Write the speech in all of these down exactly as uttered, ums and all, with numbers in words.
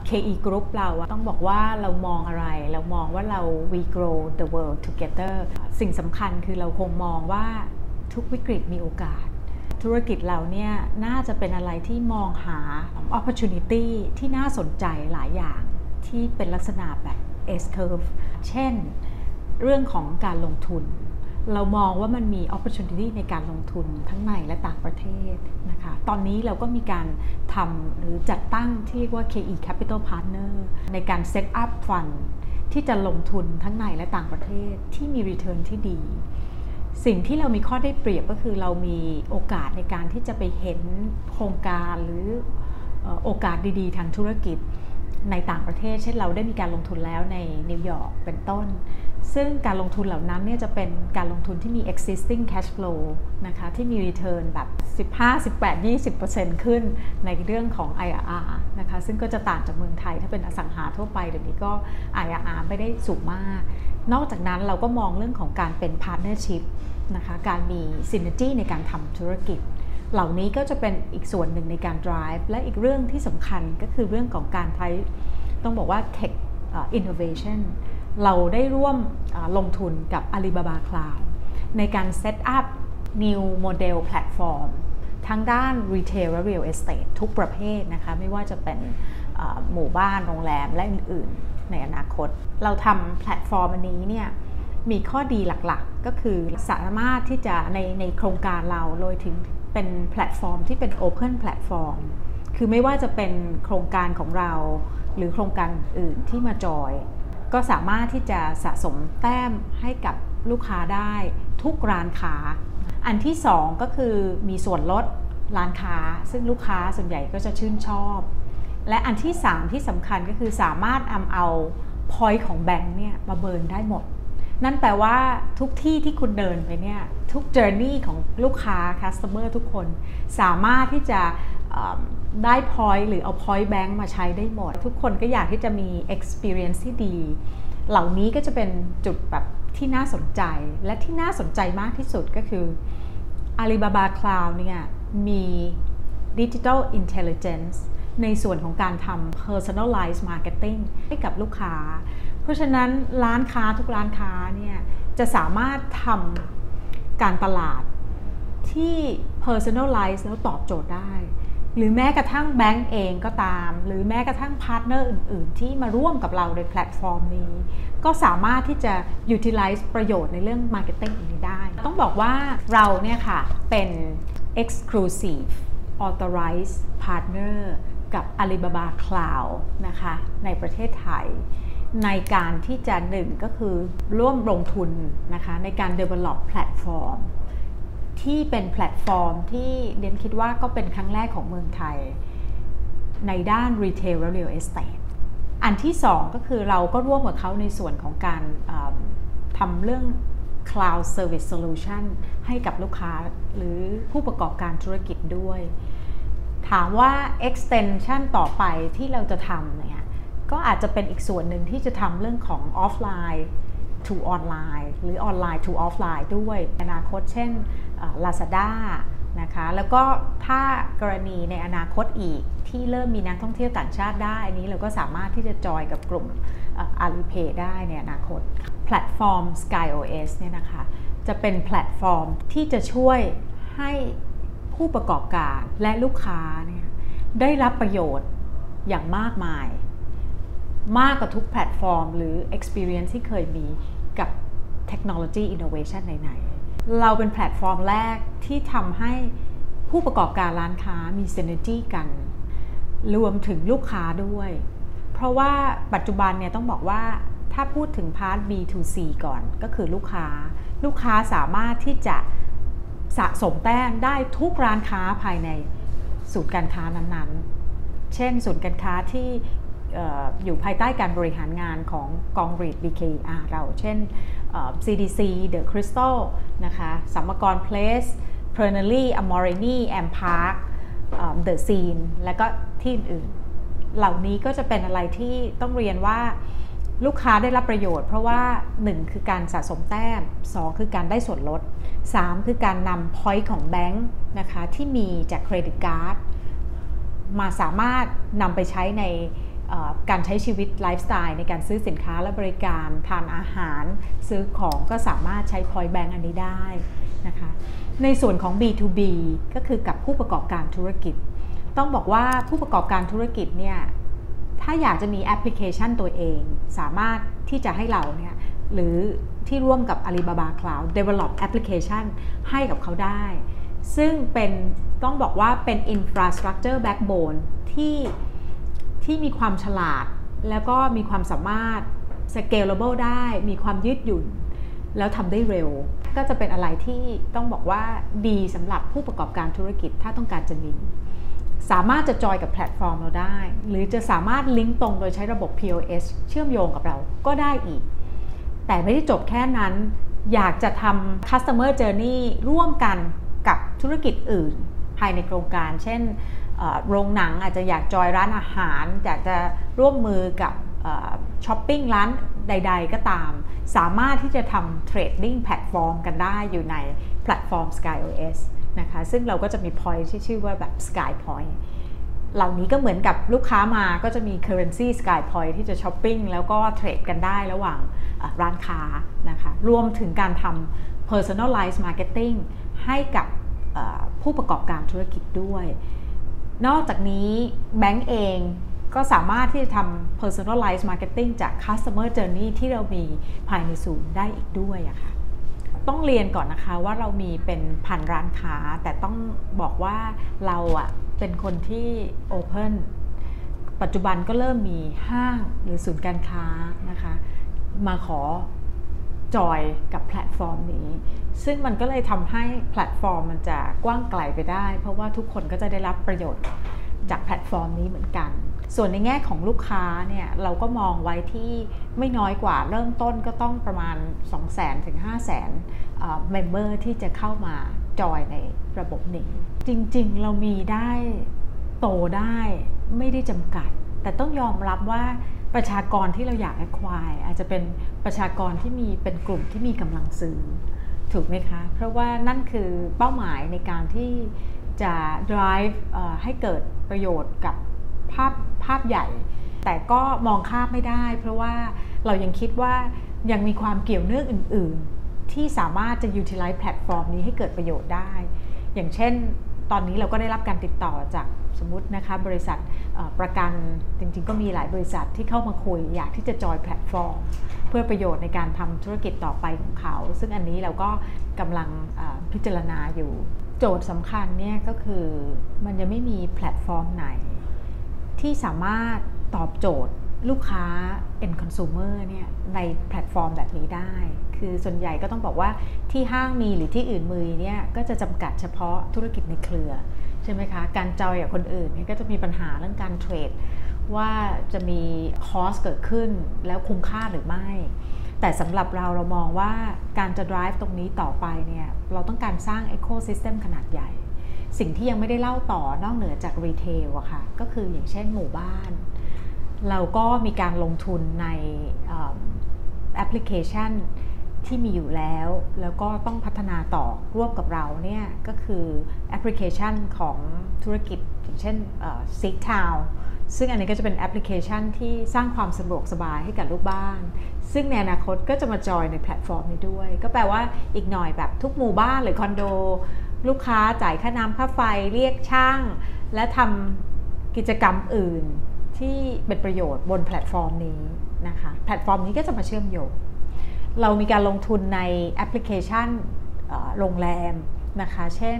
เค อี Group เราต้องบอกว่าเรามองอะไรเรามองว่าเรา we grow the world together สิ่งสำคัญคือเราคงมองว่าทุกวิกฤตมีโอกาสธุรกิจเราเนี่ยน่าจะเป็นอะไรที่มองหา opportunity ที่น่าสนใจหลายอย่างที่เป็นลักษณะแบบ S curve เช่นเรื่องของการลงทุนเรามองว่ามันมี opportunity ในการลงทุนทั้งในและต่างประเทศนะคะตอนนี้เราก็มีการทำหรือจัดตั้งที่เรียกว่า เค อี Capital Partner ในการ set up fund ที่จะลงทุนทั้งในและต่างประเทศที่มี return ที่ดีสิ่งที่เรามีข้อได้เปรียบก็คือเรามีโอกาสในการที่จะไปเห็นโครงการหรือโอกาสดีๆทางธุรกิจในต่างประเทศเช่นเราได้มีการลงทุนแล้วในนิวยอร์กเป็นต้นซึ่งการลงทุนเหล่านั้นเนี่ยจะเป็นการลงทุนที่มี existing cash flow นะคะที่มี return แบบ สิบห้า สิบแปด ยี่สิบเปอร์เซ็นต์ ขึ้นในเรื่องของ ไอ อาร์ อาร์ นะคะซึ่งก็จะต่างจากเมืองไทยถ้าเป็นอสังหาทั่วไปเดี๋ยวนี้ก็ ไอ อาร์ อาร์ ไม่ได้สูงมากนอกจากนั้นเราก็มองเรื่องของการเป็น partnership นะคะการมี synergy ในการทำธุรกิจเหล่านี้ก็จะเป็นอีกส่วนหนึ่งในการ drive และอีกเรื่องที่สำคัญก็คือเรื่องของการใช้ต้องบอกว่า tech innovation เราได้ร่วมลงทุนกับ Alibaba Cloud ในการ set up new model platform ทั้งด้าน retail และ real estate ทุกประเภทนะคะไม่ว่าจะเป็นหมู่บ้านโรงแรมและอื่นๆในอนาคตเราทำแพลตฟอร์มอันนี้เนี่ยมีข้อดีหลักๆก็คือสามารถที่จะในในโครงการเราโดยถึงเป็นแพลตฟอร์มที่เป็น Open Platform คือไม่ว่าจะเป็นโครงการของเราหรือโครงการอื่นที่มาจอยก็สามารถที่จะสะสมแต้มให้กับลูกค้าได้ทุกร้านค้าอันที่สองก็คือมีส่วนลดร้านค้าซึ่งลูกค้าส่วนใหญ่ก็จะชื่นชอบและอันที่สามที่สำคัญก็คือสามารถนำเอา point ของแบงค์เนี่ยมาเบิร์นได้หมดนั่นแปลว่าทุกที่ที่คุณเดินไปเนี่ยทุก journey ของลูกค้า customer ทุกคนสามารถที่จะได้ point หรือเอา point bank มาใช้ได้หมดทุกคนก็อยากที่จะมี experience ที่ดีเหล่านี้ก็จะเป็นจุดแบบที่น่าสนใจและที่น่าสนใจมากที่สุดก็คือ Alibaba Cloud เนี่ยมี Digital Intelligence ในส่วนของการทำ Personalized Marketing ให้กับลูกค้าเพราะฉะนั้นร้านค้าทุกร้านค้าเนี่ยจะสามารถทำการตลาดที่ Personalize แล้วตอบโจทย์ได้หรือแม้กระทั่งแบงก์เองก็ตามหรือแม้กระทั่งพาร์ทเนอร์อื่นๆที่มาร่วมกับเราในแพลตฟอร์มนี้ก็สามารถที่จะ utilize ประโยชน์ในเรื่อง marketing นี้ได้ต้องบอกว่าเราเนี่ยค่ะเป็น exclusive authorized partner กับ Alibaba Cloud นะคะในประเทศไทยในการที่จะหนึ่งก็คือร่วมลงทุนนะคะในการ develop แพลตฟอร์มที่เป็นแพลตฟอร์มที่เดนคิดว่าก็เป็นครั้งแรกของเมืองไทยในด้าน Retail และ Real Estate อันที่สองก็คือเราก็ร่วมกับเขาในส่วนของการทำเรื่อง Cloud Service Solution ให้กับลูกค้าหรือผู้ประกอบการธุรกิจด้วยถามว่า extension ต่อไปที่เราจะทำเนี่ยก็อาจจะเป็นอีกส่วนหนึ่งที่จะทำเรื่องของ offline to online หรือ online to offline ด้วยอนาคตเช่น Lazada นะคะแล้วก็ถ้ากรณีในอนาคตอีกที่เริ่มมีนักท่องเที่ยวต่างชาติได้อันนี้เราก็สามารถที่จะจอยกับกลุ่ม Alipay ได้ในอนาคตแพลตฟอร์ม SkyOS เนี่ยนะคะจะเป็นแพลตฟอร์มที่จะช่วยให้ผู้ประกอบการและลูกค้าเนี่ยได้รับประโยชน์อย่างมากมายมากกว่าทุกแพลตฟอร์มหรือ experience ที่เคยมีกับ technology innovation ไหนๆเราเป็นแพลตฟอร์มแรกที่ทำให้ผู้ประกอบการร้านค้ามี synergy กันรวมถึงลูกค้าด้วยเพราะว่าปัจจุบันเนี่ยต้องบอกว่าถ้าพูดถึงพาร์ท บี ทู ซี ก่อนก็คือลูกค้าลูกค้าสามารถที่จะสะสมแต้มได้ทุกร้านค้าภายในศูนย์การค้านั้นๆเช่นศูนย์การค้าที่อยู่ภายใต้การบริหารงานของกองรีด บี เค อี อาร์ เราเช่น ซี ดี ซี The Crystal นะคะสัมมกร Place Pernely Amorini M Park The Scene และก็ที่อื่นเหล่านี้ก็จะเป็นอะไรที่ต้องเรียนว่าลูกค้าได้รับประโยชน์เพราะว่าหนึ่งคือการสะสมแต้มสองคือการได้ส่วนลดสามคือการนำ point ของแบงค์นะคะที่มีจากเครดิตการ์ดมาสามารถนำไปใช้ในการใช้ชีวิตไลฟ์สไตล์ในการซื้อสินค้าและบริการทานอาหารซื้อของก็สามารถใช้ Point Bank อันนี้ได้นะคะในส่วนของ บี ทู บี ก็คือกับผู้ประกอบการธุรกิจต้องบอกว่าผู้ประกอบการธุรกิจเนี่ยถ้าอยากจะมีแอปพลิเคชันตัวเองสามารถที่จะให้เราเนี่ยหรือที่ร่วมกับ Alibaba Cloud develop application ให้กับเขาได้ซึ่งเป็นต้องบอกว่าเป็น infrastructure backbone ที่ที่มีความฉลาดแล้วก็มีความสามารถ scalable ได้มีความยืดหยุ่นแล้วทำได้เร็วก็จะเป็นอะไรที่ต้องบอกว่าดีสำหรับผู้ประกอบการธุรกิจถ้าต้องการจะมีสามารถจะจอยกับแพลตฟอร์มเราได้หรือจะสามารถลิงก์ตรงโดยใช้ระบบ พี โอ เอส เชื่อมโยงกับเราก็ได้อีกแต่ไม่ได้จบแค่นั้นอยากจะทำ customer journey ร่วมกันกับธุรกิจอื่นภายในโครงการเช่นโรงหนังอาจจะอยากจอยร้านอาหารอยากจะร่วมมือกับช้อปปิ้งร้านใดๆก็ตามสามารถที่จะทำเทรดดิ้งแพลตฟอร์มกันได้อยู่ในแพลตฟอร์ม SkyOS นะคะซึ่งเราก็จะมี point ที่ชื่อว่าแบบ Sky Point เหล่านี้ก็เหมือนกับลูกค้ามาก็จะมี currency Sky Point ที่จะช้อปปิ้งแล้วก็เทรดกันได้ระหว่างร้านค้านะคะรวมถึงการทำ personalized marketing ให้กับผู้ประกอบการธุรกิจด้วยนอกจากนี้แบงก์เองก็สามารถที่จะทำ personalized marketing จาก customer journey ที่เรามีภายในศูนย์ได้อีกด้วยอะค่ะต้องเรียนก่อนนะคะว่าเรามีเป็นพันร้านค้าแต่ต้องบอกว่าเราอะเป็นคนที่ open ปัจจุบันก็เริ่มมีห้างหรือศูนย์การค้านะคะมาขอจอยกับแพลตฟอร์มนี้ซึ่งมันก็เลยทำให้แพลตฟอร์มมันจะกว้างไกลไปได้เพราะว่าทุกคนก็จะได้รับประโยชน์จากแพลตฟอร์มนี้เหมือนกันส่วนในแง่ของลูกค้าเนี่ยเราก็มองไว้ที่ไม่น้อยกว่าเริ่มต้นก็ต้องประมาณ สองแสน ถึง ห้าแสน เอ่อ เมมเบอร์ที่จะเข้ามาจอยในระบบนี้จริงๆเรามีได้โตได้ไม่ได้จำกัดแต่ต้องยอมรับว่าประชากรที่เราอยาก acquire อาจจะเป็นประชากรที่มีเป็นกลุ่มที่มีกำลังซื้อถูกไหมคะเพราะว่านั่นคือเป้าหมายในการที่จะ drive ให้เกิดประโยชน์กับภาพภาพใหญ่แต่ก็มองข้ามไม่ได้เพราะว่าเรายังคิดว่ายังมีความเกี่ยวเนื่องอื่นๆที่สามารถจะ utilize แพลตฟอร์มนี้ให้เกิดประโยชน์ได้อย่างเช่นตอนนี้เราก็ได้รับการติดต่อจากสมมุตินะคะบริษัทประกันจริงๆก็มีหลายบริษัทที่เข้ามาคุยอยากที่จะจอยแพลตฟอร์มเพื่อประโยชน์ในการทำธุรกิจต่อไปของเขาซึ่งอันนี้เราก็กำลังพิจารณาอยู่โจทย์สำคัญเนี่ยก็คือมันยังไม่มีแพลตฟอร์มไหนที่สามารถตอบโจทย์ลูกค้า end consumer เนี่ยในแพลตฟอร์มแบบนี้ได้คือส่วนใหญ่ก็ต้องบอกว่าที่ห้างมีหรือที่อื่นมือเนี่ยก็จะจำกัดเฉพาะธุรกิจในเครือใช่ไหมคะการจอยกับคนอื่นเนี่ยก็จะมีปัญหาเรื่องการเทรดว่าจะมีคอสเกิดขึ้นแล้วคุ้มค่าหรือไม่แต่สำหรับเราเรามองว่าการจะ drive ตรงนี้ต่อไปเนี่ยเราต้องการสร้าง ecosystem ขนาดใหญ่สิ่งที่ยังไม่ได้เล่าต่อนอกเหนือจากรีเทลอะค่ะก็คืออย่างเช่นหมู่บ้านเราก็มีการลงทุนในแอปพลิเคชันที่มีอยู่แล้วแล้วก็ต้องพัฒนาต่อร่วมกับเราเนี่ยก็คือแอปพลิเคชันของธุรกิจอย่างเช่น Seek Town ซึ่งอันนี้ก็จะเป็นแอปพลิเคชันที่สร้างความสะดวกสบายให้กับลูกบ้านซึ่งในอนาคตก็จะมาจอยในแพลตฟอร์มนี้ด้วยก็แปลว่าอีกหน่อยแบบทุกหมู่บ้านหรือคอนโดลูกค้าจ่ายค่าน้ำค่าไฟเรียกช่างและทำกิจกรรมอื่นที่เป็นประโยชน์บนแพลตฟอร์มนี้นะคะแพลตฟอร์มนี้ก็จะมาเชื่อมโยงเรามีการลงทุนในแอปพลิเคชันโรงแรมนะคะเช่น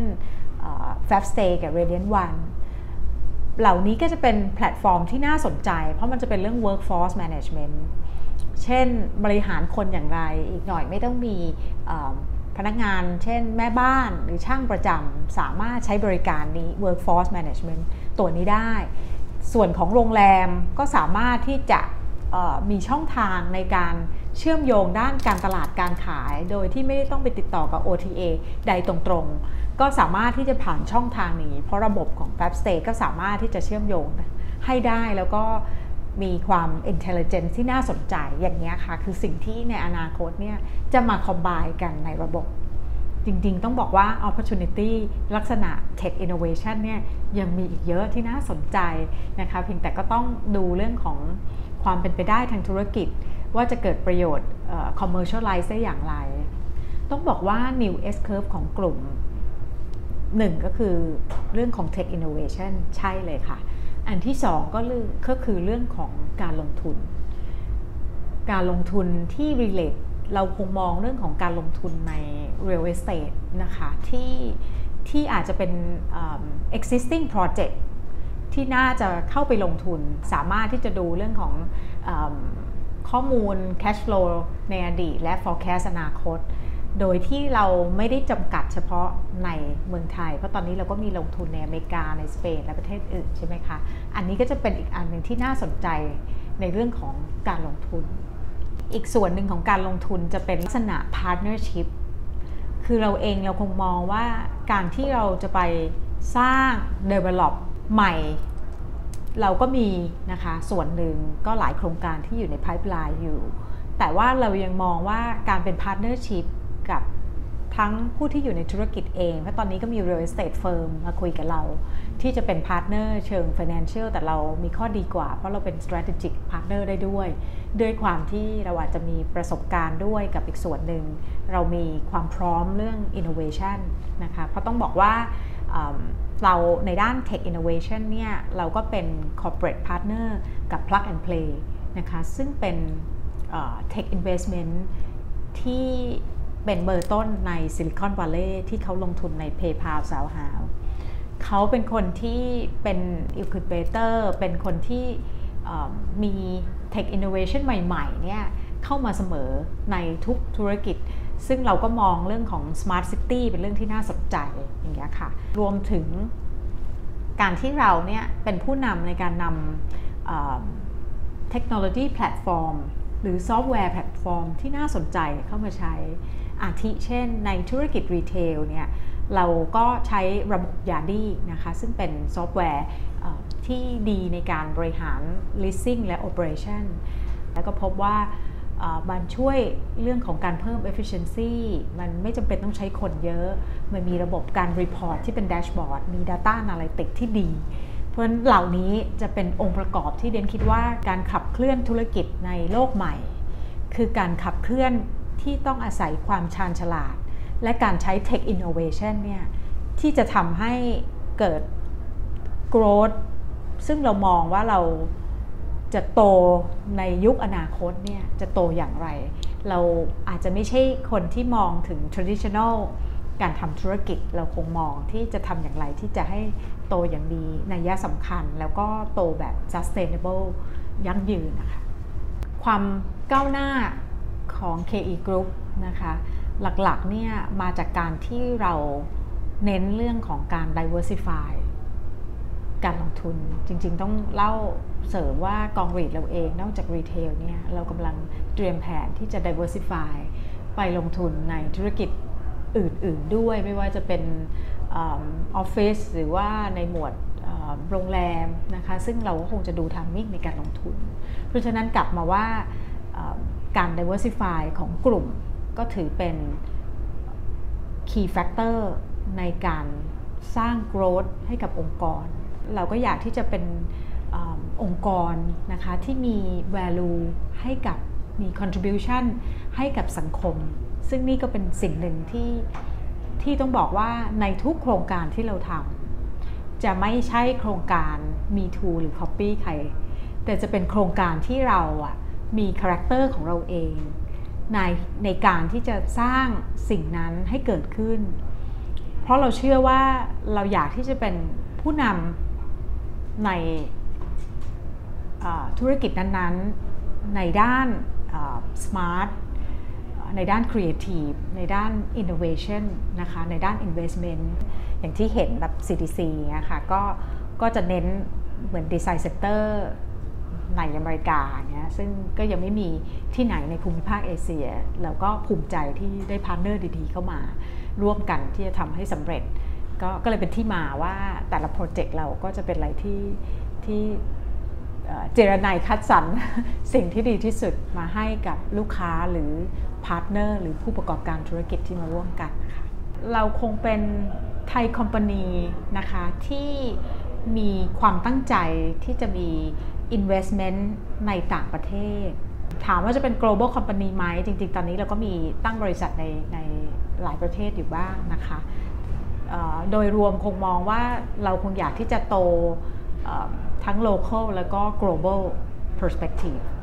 Fabstay กับ Radiant One เหล่านี้ก็จะเป็นแพลตฟอร์มที่น่าสนใจเพราะมันจะเป็นเรื่อง workforce management เช่นบริหารคนอย่างไรอีกหน่อยไม่ต้องมีพนักงานเช่นแม่บ้านหรือช่างประจำสามารถใช้บริการนี้ workforce management ตัวนี้ได้ส่วนของโรงแรมก็สามารถที่จะมีช่องทางในการเชื่อมโยงด้านการตลาดการขายโดยที่ไม่ได้ต้องไปติดต่อกับ โอ ที เอ ใดตรงๆก็สามารถที่จะผ่านช่องทางนี้เพราะระบบของ Fabstay ก็สามารถที่จะเชื่อมโยงให้ได้แล้วก็มีความ intelligence ที่น่าสนใจอย่างนี้ค่ะคือสิ่งที่ในอนาคตเนี่ยจะมาคอมไบน์กันในระบบจริงๆต้องบอกว่า opportunity ลักษณะ tech innovation เนี่ยยังมีอีกเยอะที่น่าสนใจนะคะเพียงแต่ก็ต้องดูเรื่องของความเป็นไปได้ทางธุรกิจว่าจะเกิดประโยชน์ commercialize ได้อย่างไรต้องบอกว่า new S curve ของกลุ่มหนึ่งก็คือเรื่องของ tech innovation ใช่เลยค่ะอันที่สองก็ก็คือเรื่องของการลงทุนการลงทุนที่ relate เราคงมองเรื่องของการลงทุนใน real estate นะคะที่ที่อาจจะเป็น existing project ที่น่าจะเข้าไปลงทุนสามารถที่จะดูเรื่องของข้อมูล cash flow ในอดีตและ forecast อนาคตโดยที่เราไม่ได้จำกัดเฉพาะในเมืองไทยเพราะตอนนี้เราก็มีลงทุนในอเมริกาในสเปนและประเทศอื่นใช่ไหมคะอันนี้ก็จะเป็นอีกอันหนึ่งที่น่าสนใจในเรื่องของการลงทุนอีกส่วนหนึ่งของการลงทุนจะเป็นลักษณะ partnership คือเราเองเราคงมองว่าการที่เราจะไปสร้าง develop ใหม่เราก็มีนะคะส่วนหนึ่งก็หลายโครงการที่อยู่ใน pipeline อยู่แต่ว่าเรายังมองว่าการเป็น partnership กับทั้งผู้ที่อยู่ในธุรกิจเองเพราะตอนนี้ก็มี real estate firm มาคุยกับเราที่จะเป็น partner เชิง financial แต่เรามีข้อดีกว่าเพราะเราเป็น strategic partner ได้ด้วยด้วยความที่เราอาจจะมีประสบการณ์ด้วยกับอีกส่วนหนึ่งเรามีความพร้อมเรื่อง innovation นะคะเพราะต้องบอกว่าเราในด้าน tech innovation เนี่ยเราก็เป็น corporate partner กับ plug and play นะคะซึ่งเป็นtech investment ที่เป็นเบอร์ต้นใน Silicon Valley ที่เขาลงทุนใน PayPal สาวหาวเขาเป็นคนที่เป็น incubator เป็นคนที่มี tech innovation ใหม่ๆเนี่ยเข้ามาเสมอในทุกธุรกิจซึ่งเราก็มองเรื่องของ smart city เป็นเรื่องที่น่าสนใจอย่างเงี้ยค่ะรวมถึงการที่เราเนี่ยเป็นผู้นำในการนำเทคโนโลยีแพลตฟอร์มหรือซอฟต์แวร์แพลตฟอร์มที่น่าสนใจเข้ามาใช้อาทิเช่นในธุรกิจรีเทลเนี่ยเราก็ใช้ระบบ ยาร์ดี้ นะคะซึ่งเป็นซอฟต์แวร์ที่ดีในการบริหาร leasing และ operation แล้วก็พบว่ามันช่วยเรื่องของการเพิ่ม efficiency มันไม่จำเป็นต้องใช้คนเยอะมันมีระบบการ report ที่เป็น dashboard มี data analytics ที่ดีเพราะฉะนั้นเหล่านี้จะเป็นองค์ประกอบที่เดนคิดว่าการขับเคลื่อนธุรกิจในโลกใหม่คือการขับเคลื่อนที่ต้องอาศัยความชาญฉลาดและการใช้ tech innovation เนี่ยที่จะทำให้เกิด growth ซึ่งเรามองว่าเราจะโตในยุคอนาคตเนี่ยจะโตอย่างไรเราอาจจะไม่ใช่คนที่มองถึง traditional การทำธุรกิจเราคงมองที่จะทำอย่างไรที่จะให้โตอย่างมีนัยสำคัญแล้วก็โตแบบ sustainable ยั่งยืนนะคะความก้าวหน้าของ เค อี Group นะคะหลักๆเนี่ยมาจากการที่เราเน้นเรื่องของการ diversify การลงทุนจริงๆต้องเล่าเสริมว่ากองรีทเราเองนอกจากรีเทลเนี่ยเรากำลังเตรียมแผนที่จะ diversify ไปลงทุนในธุรกิจอื่นๆด้วยไม่ว่าจะเป็นออฟฟิศหรือว่าในหมวดโรงแรมนะคะซึ่งเราก็คงจะดู timing ในการลงทุนเพราะฉะนั้นกลับมาว่าการ diversify ของกลุ่มก็ถือเป็น key factor ในการสร้าง growth ให้กับองค์กรเราก็อยากที่จะเป็นอองค์กรนะคะที่มี value ให้กับมี contribution ให้กับสังคมซึ่งนี่ก็เป็นสิ่งหนึ่งที่ที่ต้องบอกว่าในทุกโครงการที่เราทำจะไม่ใช่โครงการ me too หรือ copy ใครแต่จะเป็นโครงการที่เราอ่ะมีคาแรคเตอร์ของเราเองในในการที่จะสร้างสิ่งนั้นให้เกิดขึ้นเพราะเราเชื่อว่าเราอยากที่จะเป็นผู้นำในธุรกิจนั้นๆในด้าน smart ในด้าน creative ในด้าน innovation นะคะในด้าน investment อย่างที่เห็นแบบ ซี ดี ซี นะคะก็ก็จะเน้นเหมือน design sector ในอเมริกาเนี่ยซึ่งก็ยังไม่มีที่ไหนในภูมิภาคเอเชียแล้วก็ภูมิใจที่ได้พาร์ทเนอร์ดีๆเข้ามาร่วมกันที่จะทำให้สำเร็จก็ก็เลยเป็นที่มาว่าแต่ละโปรเจกต์เราก็จะเป็นอะไรที่ที่เจรนายคัดสรรสิ่งที่ดีที่สุดมาให้กับลูกค้าหรือพาร์ทเนอร์หรือผู้ประกอบการธุรกิจที่มาร่วมกันนะคะเราคงเป็นไทยคอมพานีนะคะที่มีความตั้งใจที่จะมี investment ในต่างประเทศถามว่าจะเป็น global company ไหมจริงๆตอนนี้เราก็มีตั้งบริษัทในในหลายประเทศอยู่บ้างนะคะโดยรวมคงมองว่าเราคงอยากที่จะโตทั้ง local แล้วก็ global perspective